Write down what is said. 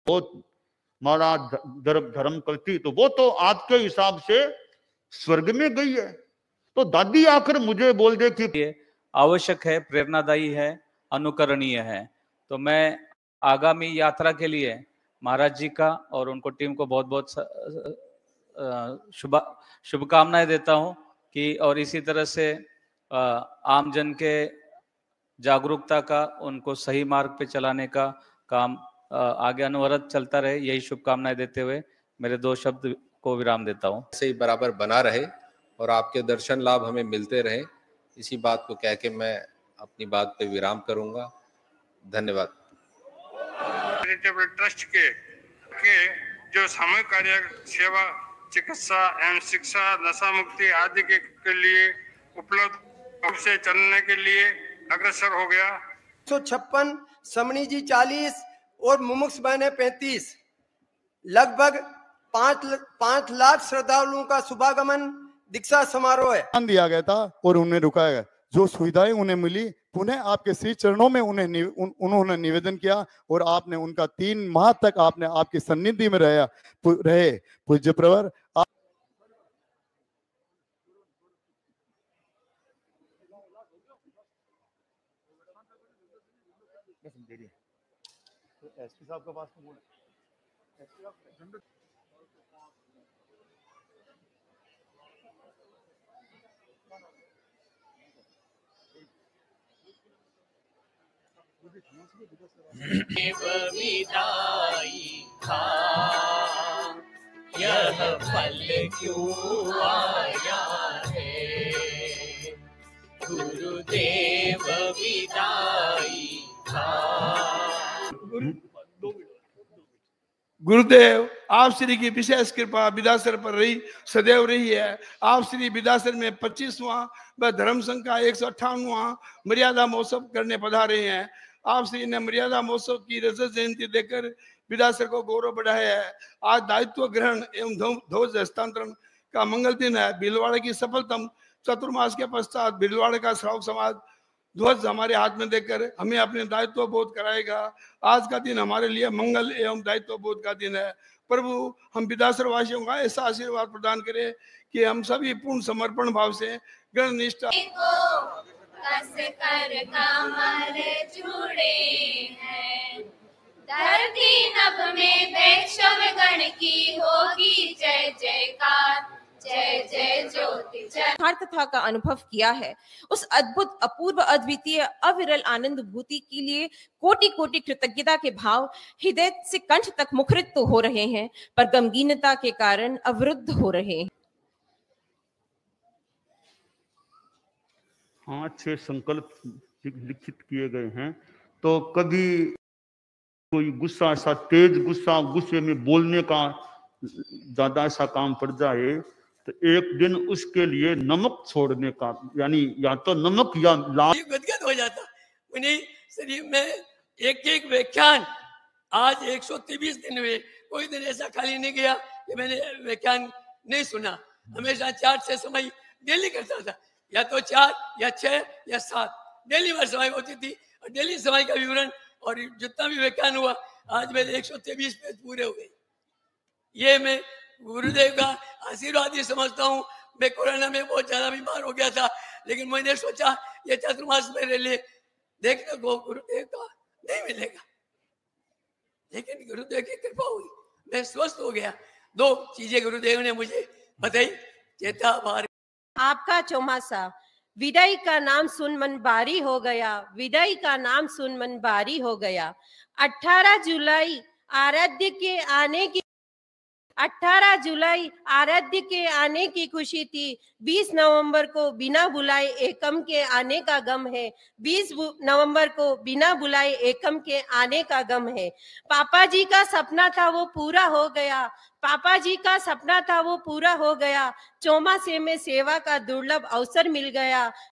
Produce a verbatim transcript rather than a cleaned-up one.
बहुत मारा धर्म करती तो वो तो आज के हिसाब से स्वर्ग में गई है। तो दादी आकर मुझे बोल दे कि आवश्यक है, प्रेरणादायी है, अनुकरणीय है। तो मैं आगामी यात्रा के लिए महाराज जी का और उनको टीम को बहुत बहुत शुभ शुभकामनाएं देता हूं कि और इसी तरह से आम जन के जागरूकता का, उनको सही मार्ग पे चलाने का काम आगे अनवरत चलता रहे। यही शुभकामनाएं देते हुए मेरे दो शब्द को विराम देता हूं। ऐसे ही बराबर बना रहे और आपके दर्शन लाभ हमें मिलते रहे, इसी बात को कह के मैं अपनी बात पे विराम करूंगा। धन्यवाद। चैरिटेबल ट्रस्ट के, के जो सामूहिक कार्य, सेवा, चिकित्सा एवं शिक्षा, नशा मुक्ति आदि के, के लिए उपलब्ध रूप से चलने के लिए अग्रसर हो गया। एक सौ छप्पन, समणी जी चालीस और मुमुक्ष बहने पैंतीस, लगभग पांच पांच लाख श्रद्धालुओं का शुभागमन दीक्षा समारोह है। दिया गया था और उन्हें रुकाया गया। जो सुविधाएं उन्हें मिली, पुनः आपके श्री चरणों में उन्हें नि, उन, उन्होंने निवेदन किया और आपने उनका तीन माह तक आपने आपकी सन्निधि में रहा रहे पूज्य प्रवर। एसपी साहब के पास विदाई था, यह पल क्यों आया है, गुरुदेव विदाई था। गुरुदेव आप श्री की विशेष कृपा विदासर पर रही, सदैव रही है। आप श्री विदासर में पच्चीसवां व धर्म संघ का एक सौ अट्ठावनवां मर्यादा महोत्सव करने पधारे हैं। आप श्री ने मर्यादा महोत्सव की रजत जयंती देकर विदासर को गौरव बढ़ाया है। आज दायित्व ग्रहण एवं ध्वज हस्तांतरण का मंगल दिन है। भीलवाड़ा की सफलतम चतुर्मास के पश्चात भीलवाड़ा का श्रावक समाज ध्वज हमारे हाथ में देकर हमें अपने दायित्व बोध कराएगा। आज का दिन हमारे लिए मंगल एवं दायित्व बोध का दिन है। प्रभु हम विदासर वासियों का ऐसा आशीर्वाद प्रदान करें कि हम सभी पूर्ण समर्पण भाव से गण निष्ठा कस कर कमर जुड़े हैं, धरती नभ में वैष्णव गण की होगी जय जयकार, जय जय ज्योति जय। कथा का अनुभव किया है, उस अद्भुत, अपूर्व, अद्वितीय, अविरल आनंद भूति के लिए कोटि कोटि कृतज्ञता के भाव हृदय से कंठ तक मुखरित तो हो रहे हैं, पर गमगीनता के कारण अवरुद्ध हो रहे हैं। हाँ, छह संकल्प लिखित किए गए हैं। तो कभी कोई गुस्सा, ऐसा तेज गुस्सा, गुस्से में बोलने का ज्यादा ऐसा काम पड़ जाए तो एक दिन उसके लिए नमक छोड़ने का, यानी या तो नमक या लाल गदगद हो जाता। उन्हीं शरीर में एक एक व्याख्यान, आज एक सौ तेईस दिन हुए, कोई दिन ऐसा खाली नहीं गया कि मैंने व्याख्यान नहीं सुना। हमेशा चार छह समय डेली करता था, या तो चार या छह या सात डेली बार समय होती थी, और डेली समय का विवरण और जितना भी व्याख्यान हुआ, आज मेरे एक सौ तेईस पेज पूरे हो गए। ये मैं गुरुदेव का आशीर्वाद ही समझता हूँ। मैं कोरोना में बहुत ज्यादा बीमार हो गया था, लेकिन मैंने सोचा ये चतुर्मास मेरे लिए देखने को गुरुदेव का नहीं मिलेगा, लेकिन गुरुदेव की कृपा हुई, मैं स्वस्थ हो गया। दो चीजें गुरुदेव ने मुझे बताई, चेता बार आपका चौमासा, विदाई का नाम सुन मन बारी हो गया, विदाई का नाम सुन मन बारी हो गया। अठारह जुलाई आराध्य के आने की अठारह जुलाई आराध्य के आने की खुशी थी। बीस नवंबर को बिना बुलाए एकम के आने का गम है। बीस नवंबर को बिना बुलाए एकम के आने का गम है। पापा जी का सपना था वो पूरा हो गया, पापा जी का सपना था वो पूरा हो गया। चौमासे में सेवा का दुर्लभ अवसर मिल गया।